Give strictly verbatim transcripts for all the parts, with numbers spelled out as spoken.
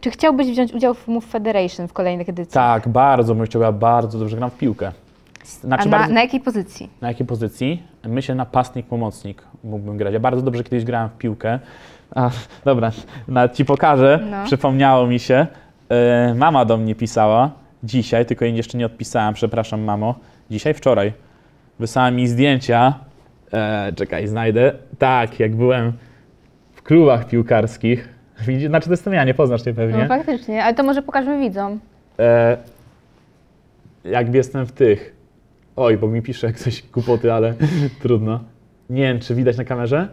Czy chciałbyś wziąć udział w Move Federation w kolejnych edycjach? Tak, bardzo bym chciał, ja bardzo dobrze gram w piłkę. Znaczy, A na, bardzo, na jakiej pozycji? Na jakiej pozycji? Myślę napastnik, pomocnik mógłbym grać. Ja bardzo dobrze kiedyś grałem w piłkę. A, dobra, nawet ci pokażę, no. Przypomniało mi się. Yy, mama do mnie pisała dzisiaj, tylko jej jeszcze nie odpisałem, przepraszam mamo. Dzisiaj, wczoraj. Wysłała mi zdjęcia. E, czekaj, znajdę. Tak, jak byłem w klubach piłkarskich. Widzisz, znaczy to jestem ja, nie poznasz mnie pewnie. No faktycznie, ale to może pokażmy widzom. E, jak jestem w tych. Oj, bo mi pisze jak coś głupoty, ale trudno. Nie wiem, czy widać na kamerze?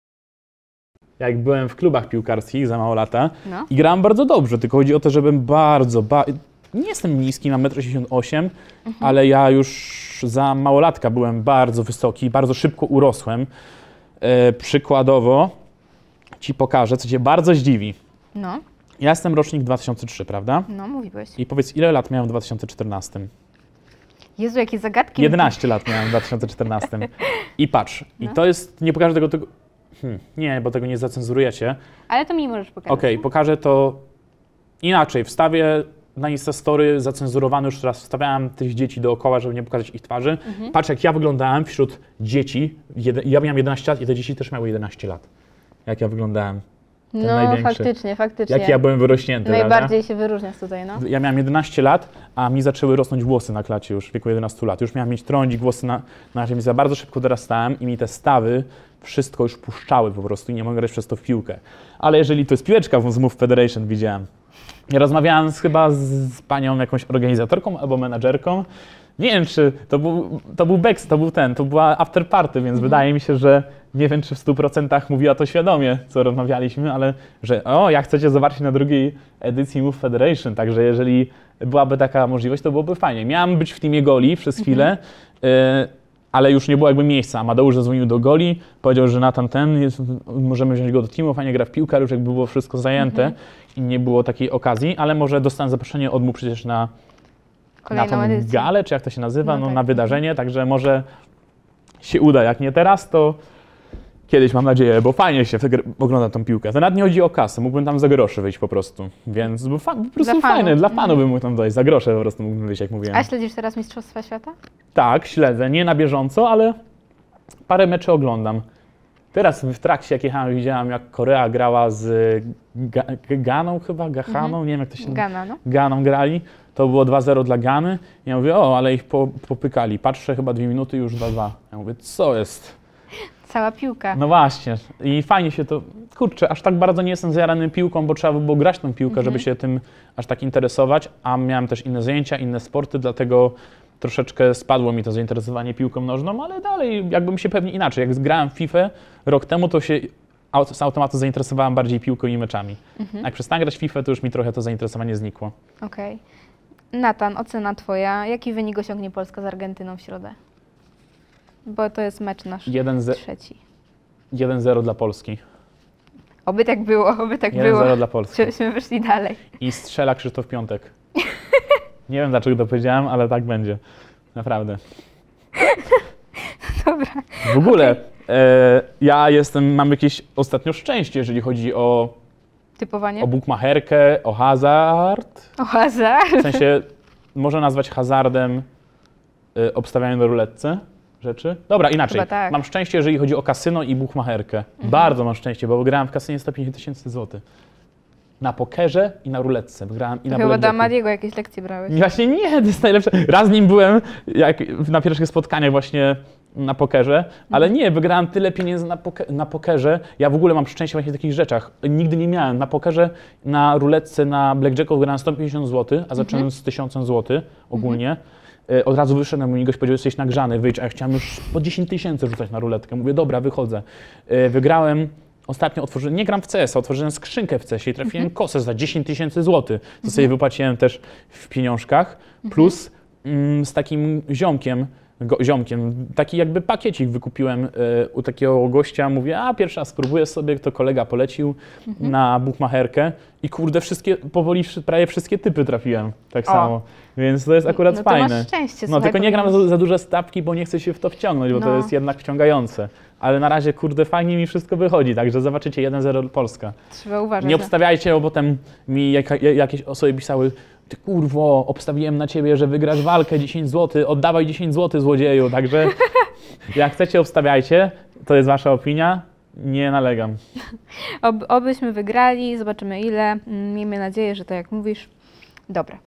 Jak byłem w klubach piłkarskich za mało lata no. I grałem bardzo dobrze, tylko chodzi o to, żebym bardzo, ba nie jestem niski, mam metr sześćdziesiąt osiem, mhm. ale ja już za małolatka byłem bardzo wysoki, bardzo szybko urosłem. E, przykładowo ci pokażę, co cię bardzo zdziwi. No. Ja jestem rocznik dwa tysiące trzeci, prawda? No, mówiłeś. I powiedz, ile lat miałem w dwa tysiące czternastym? Jezu, jakie zagadki. jedenaście lat miałem w dwa tysiące czternastym. I patrz, no. I to jest, nie pokażę tego, tego hmm, nie, bo tego nie zacenzurujecie. Ale to mi możesz pokazać. Okej, okay, pokażę to inaczej, wstawię na Instastory zacenzurowany, już raz wstawiałem tych dzieci dookoła, żeby nie pokazać ich twarzy. Mhm. Patrz, jak ja wyglądałem wśród dzieci, ja miałem jedenaście lat i te dzieci też miały jedenaście lat. Jak ja wyglądałem. Ten no największy. faktycznie, faktycznie. Jak ja byłem wyrośnięty. Najbardziej prawda? się wyróżniasz tutaj, no. Ja miałem jedenaście lat, a mi zaczęły rosnąć włosy na klacie już w wieku jedenastu lat. Już miałem mieć trądzik, włosy na, na ziemi. Za bardzo szybko dorastałem i mi te stawy wszystko już puszczały po prostu i nie mogę grać przez to w piłkę. Ale jeżeli to jest piłeczka w Move Federation, widziałem. Ja rozmawiałem z, chyba z, z panią jakąś organizatorką albo menadżerką. Nie wiem, czy to był, to był Bex, to był ten, to była after party, więc mhm. wydaje mi się, że nie wiem, czy w stu procentach mówiła to świadomie, co rozmawialiśmy, ale że o, jak chcecie zobaczyć na drugiej edycji Move Federation, także jeżeli byłaby taka możliwość, to byłoby fajnie. Miałem być w teamie Goli przez chwilę, mhm. y, ale już nie było jakby miejsca. Amadeusz zadzwonił do Goli, powiedział, że Nathan ten, jest, możemy wziąć go do teamu, fajnie gra w piłkę, ale już jakby było wszystko zajęte mhm. i nie było takiej okazji, ale może dostałem zaproszenie od mu przecież na, na tą edycję. galę, czy jak to się nazywa, no, no tak. na wydarzenie, także może się uda. Jak nie teraz, to kiedyś mam nadzieję, bo fajnie się ogląda tą piłkę. To nawet nie chodzi o kasę, mógłbym tam za grosze wyjść po prostu, więc bo fa- po prostu dla fajne, dla fanów bym mógł tam dojść, za grosze po prostu mógłbym wyjść, jak mówiłem. A śledzisz teraz Mistrzostwa Świata? Tak, śledzę, nie na bieżąco, ale parę meczy oglądam. Teraz w trakcie, jak jechałem, widziałam, jak Korea grała z Ga- Ganą chyba, Gahaną, mhm. nie wiem jak to się... Gana, no. Ganą grali, to było dwa zero dla Gany. Ja mówię, o, ale ich po, popykali. Patrzę, chyba dwie minuty już dwa dwa. Ja mówię, co jest? Cała piłka. No właśnie. I fajnie się to... Kurczę, aż tak bardzo nie jestem zjarany piłką, bo trzeba by było grać tą piłkę, mhm. żeby się tym aż tak interesować, a miałem też inne zajęcia, inne sporty, dlatego troszeczkę spadło mi to zainteresowanie piłką nożną, ale dalej jakbym się pewnie inaczej. Jak grałem w FIFA rok temu, to się z automatu zainteresowałem bardziej piłką i meczami. Mhm. Jak przestałem grać w FIFA, to już mi trochę to zainteresowanie znikło. Okej. Okay. Nathan, ocena twoja. Jaki wynik osiągnie Polska z Argentyną w środę? Bo to jest mecz nasz trzeci. jeden zero dla Polski. Oby tak było, oby tak było. jeden zero dla Polski. Żebyśmy wyszli dalej. I strzela Krzysztof Piątek. Nie wiem, dlaczego to powiedziałem, ale tak będzie. Naprawdę. Dobra. W ogóle okay. e, ja jestem, mam jakieś ostatnio szczęście, jeżeli chodzi o typowanie, o bukmacherkę, o hazard. O hazard? W sensie można nazwać hazardem y, obstawianie na ruletce rzeczy. Dobra, inaczej. Tak. Mam szczęście, jeżeli chodzi o kasyno i bukmacherkę. Mhm. Bardzo mam szczęście, bo grałem w kasynie sto pięćdziesiąt tysięcy złotych. Na pokerze i na ruletce. Grałem i na Chyba do Amadiego jakieś lekcje brałeś. Właśnie nie, to jest najlepsze. Raz z nim byłem jak na pierwszych spotkaniach właśnie na pokerze, ale nie, wygrałem tyle pieniędzy na, poke na pokerze. Ja w ogóle mam szczęście właśnie w takich rzeczach. Nigdy nie miałem. Na pokerze, na ruletce, na blackjacku wygrałem sto pięćdziesiąt złotych, a zacząłem z tysiącem złotych ogólnie. Mhm. Od razu wyszedłem i gość powiedział, jesteś nagrzany, wyjdź, a ja chciałem już po dziesięć tysięcy rzucać na ruletkę. Mówię, dobra, wychodzę. Wygrałem. Ostatnio otworzyłem, nie gram w C S a, otworzyłem skrzynkę w C S ie i trafiłem mhm. kosę za dziesięć tysięcy złotych, co mhm. sobie wypłaciłem też w pieniążkach, plus mm, z takim ziomkiem go, ziomkiem. Taki jakby pakiecik wykupiłem y, u takiego gościa. Mówię, a pierwszy raz spróbuję sobie, to kolega polecił mhm. na buchmacherkę i kurde, wszystkie, powoli prawie wszystkie typy trafiłem tak o. samo. Więc to jest akurat no to fajne. Masz szczęście, no słuchaj, tylko nie gram za, za duże stawki, bo nie chcę się w to wciągnąć, bo no. to jest jednak wciągające. Ale na razie, kurde, fajnie mi wszystko wychodzi, także zobaczycie jeden zero Polska. Trzeba uważać. Nie obstawiajcie, bo potem mi jaka, jakieś osoby pisały, ty kurwo, obstawiłem na ciebie, że wygrasz walkę dziesięć złotych, oddawaj dziesięć złotych złodzieju, także jak chcecie, obstawiajcie, to jest wasza opinia, nie nalegam. Ob, obyśmy wygrali, zobaczymy ile, miejmy nadzieję, że to jak mówisz. Dobra,